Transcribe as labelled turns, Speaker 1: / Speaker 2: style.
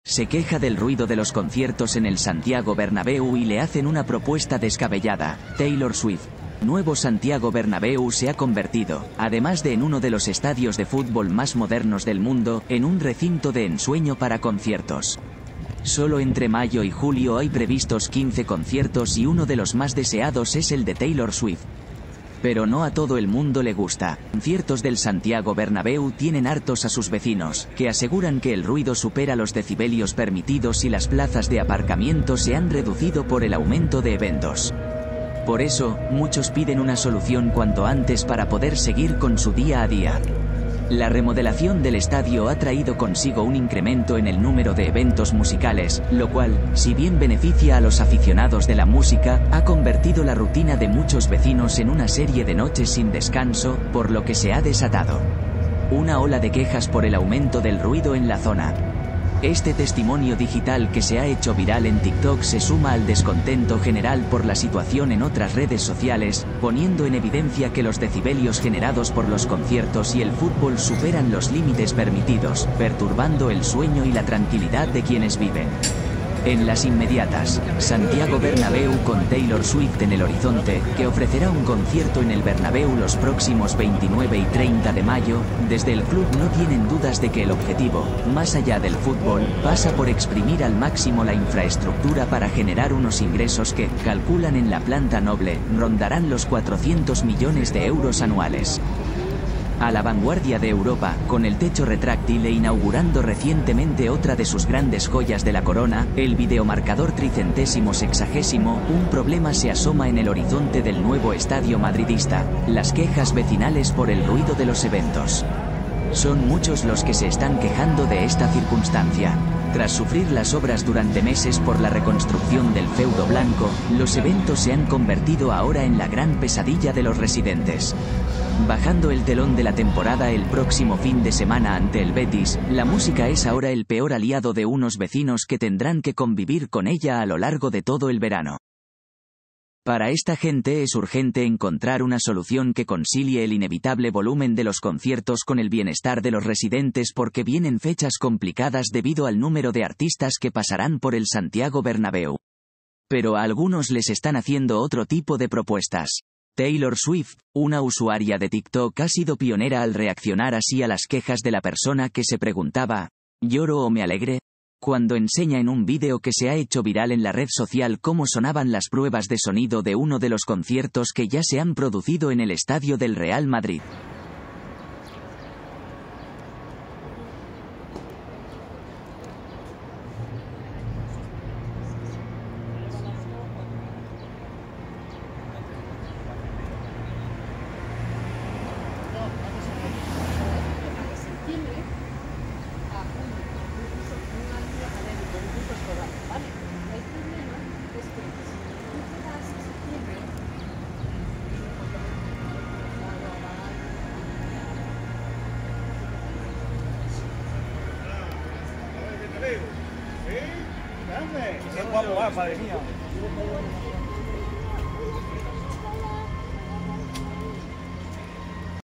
Speaker 1: Se queja del ruido de los conciertos en el Santiago Bernabéu y le hacen una propuesta descabellada. Taylor Swift. Nuevo Santiago Bernabéu se ha convertido, además de en uno de los estadios de fútbol más modernos del mundo, en un recinto de ensueño para conciertos. Solo entre mayo y julio hay previstos 15 conciertos y uno de los más deseados es el de Taylor Swift. Pero no a todo el mundo le gusta. Conciertos del Santiago Bernabéu tienen hartos a sus vecinos, que aseguran que el ruido supera los decibelios permitidos y las plazas de aparcamiento se han reducido por el aumento de eventos. Por eso, muchos piden una solución cuanto antes para poder seguir con su día a día. La remodelación del estadio ha traído consigo un incremento en el número de eventos musicales, lo cual, si bien beneficia a los aficionados de la música, ha convertido la rutina de muchos vecinos en una serie de noches sin descanso, por lo que se ha desatado una ola de quejas por el aumento del ruido en la zona. Este testimonio digital que se ha hecho viral en TikTok se suma al descontento general por la situación en otras redes sociales, poniendo en evidencia que los decibelios generados por los conciertos y el fútbol superan los límites permitidos, perturbando el sueño y la tranquilidad de quienes viven. En las inmediatas, Santiago Bernabéu con Taylor Swift en el horizonte, que ofrecerá un concierto en el Bernabéu los próximos 29 y 30 de mayo, desde el club no tienen dudas de que el objetivo, más allá del fútbol, pasa por exprimir al máximo la infraestructura para generar unos ingresos que, calculan en la planta noble, rondarán los 400 millones de euros anuales. A la vanguardia de Europa, con el techo retráctil e inaugurando recientemente otra de sus grandes joyas de la corona, el videomarcador 360, un problema se asoma en el horizonte del nuevo estadio madridista: las quejas vecinales por el ruido de los eventos. Son muchos los que se están quejando de esta circunstancia. Tras sufrir las obras durante meses por la reconstrucción del feudo blanco, los eventos se han convertido ahora en la gran pesadilla de los residentes. Bajando el telón de la temporada el próximo fin de semana ante el Betis, la música es ahora el peor aliado de unos vecinos que tendrán que convivir con ella a lo largo de todo el verano. Para esta gente es urgente encontrar una solución que concilie el inevitable volumen de los conciertos con el bienestar de los residentes, porque vienen fechas complicadas debido al número de artistas que pasarán por el Santiago Bernabéu. Pero a algunos les están haciendo otro tipo de propuestas. Taylor Swift, una usuaria de TikTok, ha sido pionera al reaccionar así a las quejas de la persona que se preguntaba: ¿lloro o me alegre?, cuando enseña en un vídeo que se ha hecho viral en la red social cómo sonaban las pruebas de sonido de uno de los conciertos que ya se han producido en el estadio del Real Madrid.
Speaker 2: ¡Sí! ¡Grande! ¡Qué guapo va, padre mío!